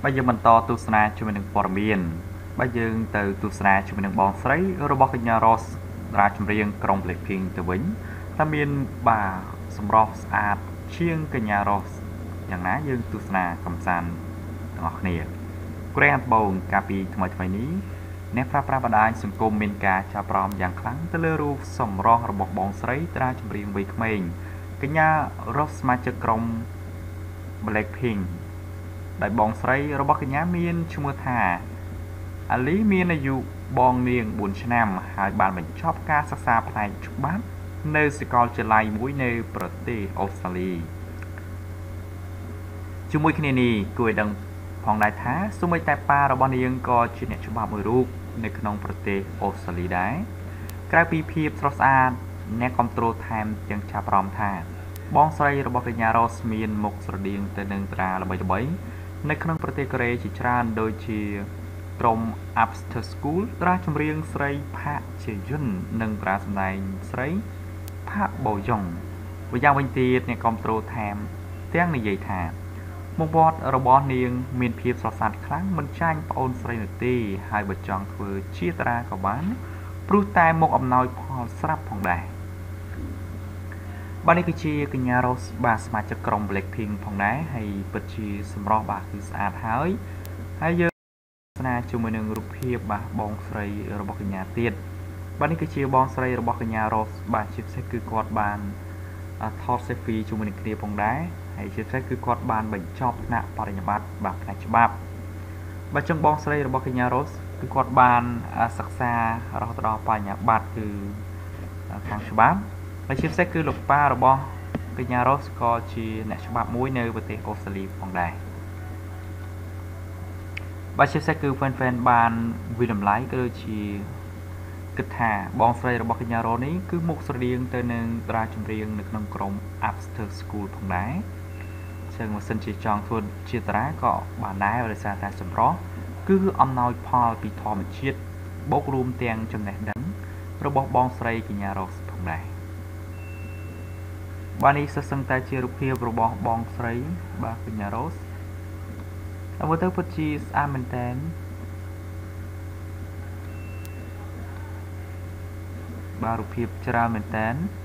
bây giờ mình to tu sna cho mình bỏ miền bây giờ từ tu sna cho mình bong sấy robot nhà Ross ra chấm riêng trong Blackpink từ vĩnh ta miền bà sầm Ross ạt chiêng cái nhà Rossอย่างណាយើងទស្សនាកំសាន្តទាំងអស់គ្នាក្រែងបងកាពីថ្មីនេះអ្នកប្រាស្រ័យបណ្ដាញសង្គមមានការចាប់អារម្មណ៍យ៉ាងខ្លាំងទៅលើរូបសម្រស់របស់បងស្រីតារាចម្រៀងវ័យក្មេងកញ្ញា Ross សមាជិកក្រុម Blackpink ដែលបងស្រីរបស់កញ្ញាមានឈ្មោះថាអាលីមានអាយុបងនាង4ឆ្នាំហើយបានបញ្ចប់ការសិក្សាផ្នែកច្បាប់នៅសាកលវិទ្យាល័យមួយនៅប្រទេសអូស្ត្រាលីជាមួយគ្នានេះគួរឲ្យដឹងផងដែរថាសូម្បីតែប៉ារបស់នាងក៏ជាអ្នកច្បាប់មួយរូបនៅក្នុងប្រទេសអូស្ត្រាលីដែរក្រៅពីភាពស្រស់ស្អាតអ្នកគ្រប់គ្រងថែមទាំងចាប់អារម្មណ៍ថាបងស្រីរបស់កញ្ញា Ross មានមុខស្រដៀងទៅនឹងតារាល្បីៗនៅក្នុងប្រទេសកូរ៉េជាច្រើនដូចជាក្រុម After School តារាចម្រៀងស្រីផាកជាយុននិងតារាសម្ដែងស្រីផាកបូយ៉ុងម្យ៉ាងវិញទៀតអ្នកគ្រប់គ្រងថែមទាំងនិយាយថាមុខមាត់របស់នាងមានភាពស្រស់ស្អាតខ្លាំងមិនចាញ់ប្អូនស្រីនោះទេហើយបើចង់ធ្វើជាតារាក៏បានព្រោះតែមុខអំណោយផលស្រាប់ផងដែរបាទនេះគឺជាកញ្ញា Ross បាទសមាជិកក្រុម Blackpink ផងដែរហើយពិតជាសម្រស់បាទគឺស្អាតហើយយើងស្នាជាមួយនឹងរូបភាពបាទបងស្រីរបស់កញ្ញាទៀតបាទនេះគឺជាបងស្រីរបស់កញ្ញា Ross បាទជាពិសេសគឺគាត់បានថត selfie ជាមួយនឹងគ្នាផងដែរហើយជាពិសេសគឺគាត់បានបញ្ចប់ថ្នាក់បរិញ្ញាបត្របាទផ្នែកច្បាប់បាទចឹងបងស្រីរបស់កញ្ញា Ross គឺគាត់បានសិក្សារហូតដល់បរិញ្ញាបត្រគឺខាងច្បាប់ហើយជាពិសេសគឺលោកប៉ារបស់កញ្ញា Ross ក៏ជាអ្នកច្បាប់មួយនៅប្រទេសអូស្ត្រាលីផងដែរបាទជាពិសេសគឺ fan បានវិលំឡៃក៏ដូចជាគិតថាបងស្រីរបស់កញ្ញា Ross នេះគឺមុខស្រដៀងទៅនឹងតារាចម្រៀងនៅក្នុងក្រុម After School ផងដែរចឹងបើសិនជាចង់ធ្វើជាតារាក៏បានដែរដោយសារតែសម្រស់គឺអំណោយផលពីធម្មជាតិបូករួមទាំងចំណេះដឹងរបស់បងស្រីកញ្ញា Ross ផងដែរបាទនេះសិស្សឹងតែជារូបភាពរបស់បងស្រីបាទកញ្ញា Ross អត់ទៅពិតជាស្អាតមែនតើបាទរូបភាពច្រើនមែនតើ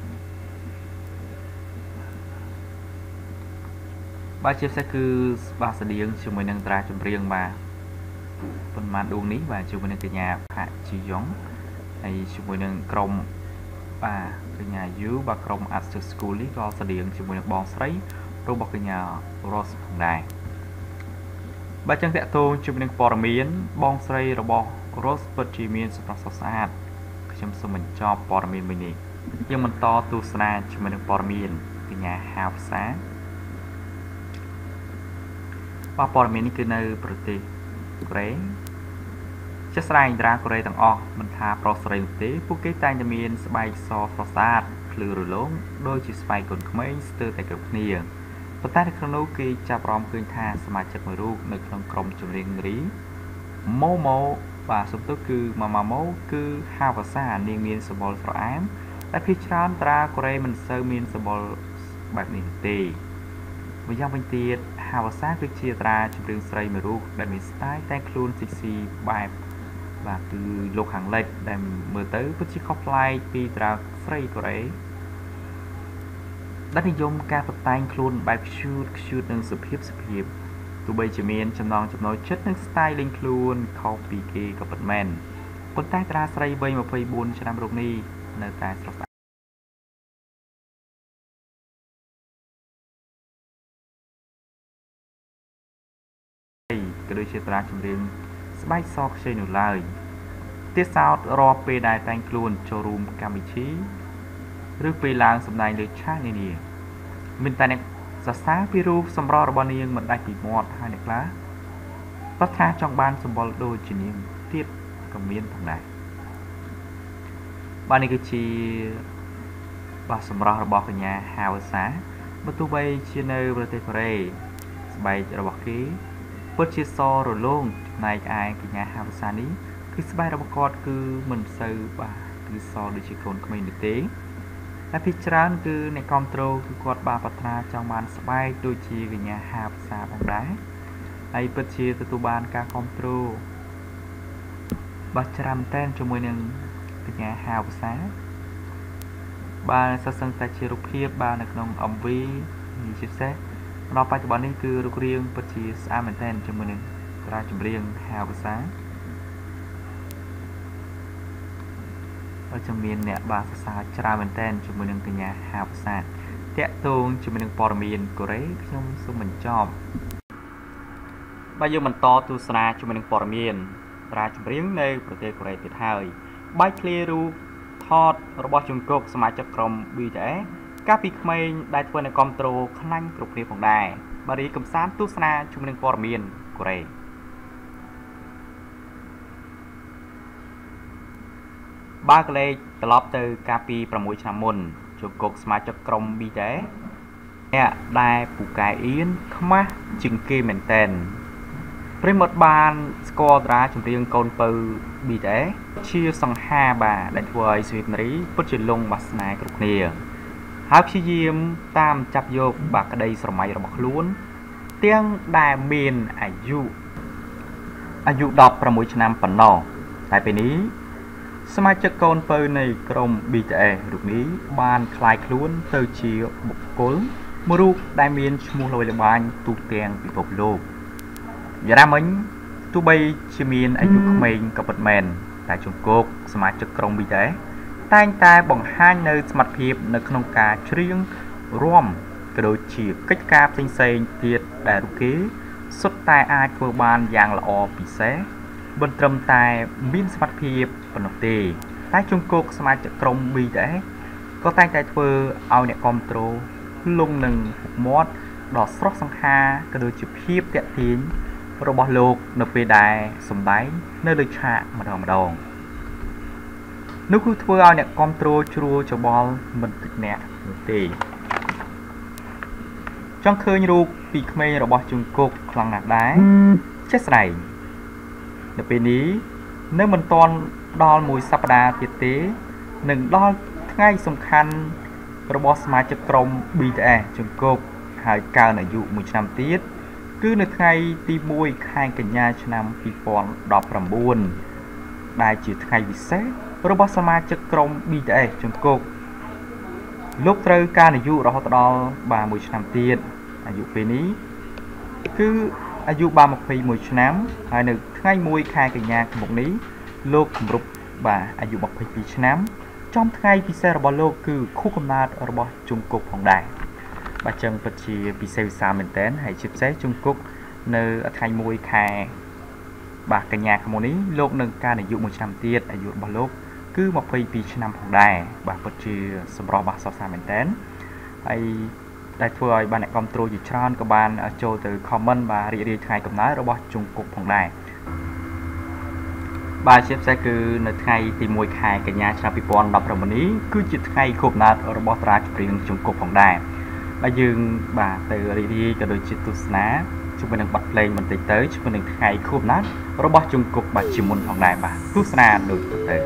បាទជាពិសេសគឺបាទស្តៀងជាមួយនឹងតារាចម្រៀងបាទប៉ុន្មានដួងនេះបាទជាមួយនឹងកញ្ញាផាកជីយ៉ុងហើយជាមួយនឹងក្រុមបាទកញ្ញាយូបាទក្រុម After School នេះក៏ស្តៀងជាមួយនឹងបងស្រីរបស់កញ្ញា Ross ផងដែរបាទចឹងតកតងជាមួយនឹងព័ត៌មានបងស្រីរបស់ Ross ពិតជាមានសម្រស់ស្រស់ស្អាតខ្ញុំសូមបញ្ចប់ព័ត៌មានមួយនេះយើងបន្តទស្សនាជាមួយនឹងព័ត៌មានកញ្ញាហាវសាបាទព័ត៌មាននេះគឺនៅប្រទេសកូរ៉េជាស្រ័យតារាកូរ៉េទាំងអស់មិនថាប្រុសស្រីនោះទេពួកគេតែងតែមានស្បែកសស្រស់ស្អាតភ្លឺរលោងដូចជាស្បែកកូនក្មេងស្ទើរតែគ្រប់គ្នាប៉ុន្តែនៅក្នុងនោះគេចាប់អារម្មណ៍ឃើញថាសមាជិកមួយរូបនៅក្នុងក្រុមចម្រៀងរីម៉ូម៉ូបាទសំទោសគឺម៉ាម៉ាម៉ូគឺហាវសានាងមានសម្បុរស្រអែមតែភាគច្រើនតារាកូរ៉េមិនសូវមានសម្បុរបែបនេះទេម្យ៉ាងវិញទៀតហាវសាគឺជាតារាចម្រៀងស្រីមួយរូបដែលមានស្ទាយតែខ្លួនស៊ីស៊ីបែបបាទគឺលោកខាងលិចដែលមើលទៅពិតជាខុសប្លែកពីតារាស្រីកូរ៉េដែលនិយមការប្រតែងខ្លួនបែបcuteនិងសុភាពទោះបីជាមានចំណង់ចំណូលចិត្តនិងស្ទាយលេងខ្លួនខុសពីគេក៏ពិតមែនប៉ុន្តែតារាស្រីវ័យ24ឆ្នាំរូបនេះនៅតែស្រស់ស្អាតក៏ដូចជាតារាចម្រៀងស្បែកសខ្ចីនោះឡើយទៀតសោតរាល់ពេលដែលតែងខ្លួនចូលរួមកម្មវិធីឬពេលឡើងសម្ដែងលើឆាកនានាមានតែអ្នកសរសើរពីរូបសម្រស់របស់នាងមិនដាច់ពីមាត់ហើយអ្នកខ្លះប្រាថ្នាចង់បានសម្បុរដូចជានាងទៀតក៏មានផងដែរបាទនេះគឺជាបាទសម្រស់របស់កញ្ញាហាវសាបើទោះបីជានៅប្រទេសកូរ៉េស្បែករបស់គេពិតជាសរលោងចំណែកឯកញ្ញាហាវសានេះគឺស្បែករបស់គាត់គឺមិនសូវបាទគឺសដូចជាកូនក្មេងនោះទេតែភាគច្រើនគឺអ្នកគ្រប់គ្រងគឺគាត់បានប្រាថ្នាចង់បានស្បែកដូចជាកញ្ញាហាវសាផងដែរហហើយពិតជាទទួលបានការគ្រប់គ្រងបាទច្រើនមែនតើជាមួយនឹងកញ្ញាហាវសាបាទសិស្សតែជារូបភាពបាទនៅក្នុង MV ជាពិសេសដល់បច្ចុប្បន្ននេះគឺរូបរាងពិតជាស្អាតមែនតើជាមួយនឹងតារាចម្រៀងហាវសាចាំមានអ្នកបាទសរសើរច្រើនមែនតើជាមួយនឹងកញ្ញាហាវសាតាក់ទងជាមួយនឹងព័ត៌មានកូរ៉េខ្ញុំសូមបញ្ចប់បាទយើងបន្តទស្សនាជាមួយនឹងព័ត៌មានតារាចម្រៀងនៅប្រទេសកូរ៉េទៀតហើយបាយឃ្លារូបថតរបស់ជង្គង់សមាជិកក្រុម BTS កាលពីក្មេងដែលធ្វើនៅគ្រប់ត្រូលខ្លាញ់គ្រប់គ្នាផងដែរបាទរីកំសាន្តទស្សនាជាមួយនឹងព័ត៌មានកូរ៉េបាទកលេចត្រឡប់ទៅកាលពី6ឆ្នាំមុនជង្គង់សមាជិកក្រុម BTS អ្នកដែលពូកែអៀនខ្មាស់ជាងគេមែនតែនប្រិមត្តបានស្គាល់តារាចម្រៀងកូនពៅ BTS ជាសង្ហាបាទដែលធ្វើឲ្យស្វីតនារីពិតជាលងបាសនាគ្រប់គ្នាហើយព្យាយាមតាមចាប់យកបាទក្តីស្រមៃរបស់ខ្លួនទាំងដែលមានអាយុ16ឆ្នាំប៉ុណ្ណោះតែពេលនេះសមាជិកកូនពៅនៃក្រុម BTS រូបនេះបានคล้ายខ្លួនទៅជាបុគ្គលមួយរូបដែលមានឈ្មោះល្បីល្បាញទូទាំងពិភពលោកយ៉ាងណាមិញទោះបីជាមានអាយុក្មេងក៏ពិតមែនតែជង្គង់សមាជិកក្រុម BTS តែងតែបង្ហាញនៅសមត្ថភាពនៅក្នុងការច្រៀងរាំក៏ដូចជាកិច្ចការផ្សេងៗទៀតដែលរូបគេសុទ្ធតែអាចធ្វើបានយ៉ាងល្អពិសេសមិនត្រឹមតែមានសមត្ថភាពប៉ុណ្ណោះទេតែជង្គង់សមាជិកក្រុម BTS ក៏តែងតែធ្វើឲ្យអ្នកគ្រប់គ្រងលងនឹងមាត់ដ៏ស្រស់សង្ហាក៏ដូចជាភាពតាក់ទាញរបស់លោកនៅពេលដែលសម្ដែងនៅលើឆាកម្ដងនោះគឺធ្វើឲ្យអ្នកគ្រប់គ្រងជ្រួលច្បល់មិនតិចអ្នកនោះទេចង់ឃើញរូបពីក្មេងរបស់ជង្គង់ខ្លាំងណាស់ដែរចេះស្ដែងនៅពេលនេះនៅមិនទាន់ដល់មួយសប្តាហ៍ទៀតទេនឹងដល់ថ្ងៃសំខាន់របស់សមាជិកក្រុម BTS ជង្គង់ហើយកើនអាយុ1ឆ្នាំទៀតគឺនៅថ្ងៃទី1ខែកញ្ញាឆ្នាំ2019ដែលជាថ្ងៃពិសេសរបស់សមាជិកក្រុម BTS ជង្គង់លោកត្រូវកើនអាយុរហូតដល់1ឆ្នាំទៀតអាយុពេលនេះគឺអាយុ21ឆ្នាំហើយនៅថ្ងៃ1ខែកញ្ញាឆ្នាំនេះលោកគម្រប់អាយុ22ឆ្នាំចំថ្ងៃពិសេសរបស់លោកគឺខួបកំណើតរបស់ជង្គង់ផងដែរបាទចឹងពិតជាពិសេសវិសាលមែនតើហើយជាពិសេសជង្គង់នៅថ្ងៃ1ខែកញ្ញាឆ្នាំនេះលោកនឹងកើនអាយុ1ឆ្នាំទៀតអាយុរបស់លោកគឺ22ឆ្នាំផងដែរបាទពិតជាសម្រស់បាទសរសើរមែនតើហើយដែលធ្វើឲ្យបានអ្នកគ្រប់គ្រងជាច្រើនក៏បានចូលទៅ comment បាទរីករាយថ្ងៃកំណើតរបស់ជង្គង់ផងដែរបាទជាពិសេសគឺនៅថ្ងៃទី1ខែកញ្ញាឆ្នាំ2019នេះគឺជាថ្ងៃខួបកំណើតរបស់តារាចម្រៀងជង្គង់ផងដែរបាទយើងបាទទៅរីករាយក៏ដូចជាទស្សនាជាមួយនឹងបទភ្លេងបន្តិចទៅជាមួយនឹងថ្ងៃខួបកំណើតរបស់ជង្គង់បាទជាមុនផងដែរបាទទស្សនាដូចទៅ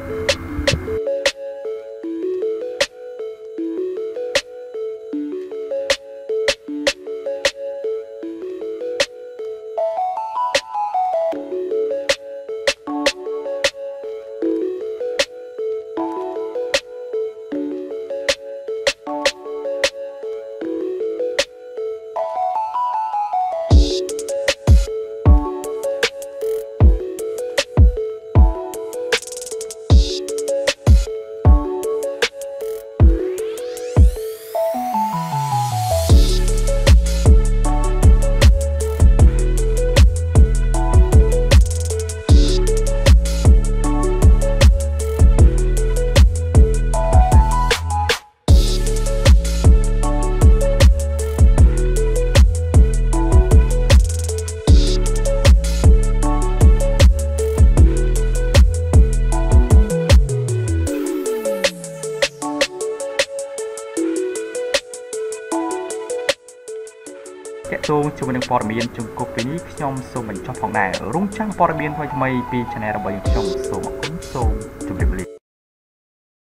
តកតងជាមួយនឹងព័ត៌មានជង្គង់ពេលនេះខ្ញុំសូមបញ្ចប់ផងដែររងចាំព័ត៌មានថ្មីៗពី Channel របស់យើងខ្ញុំសូមអរគុណសូម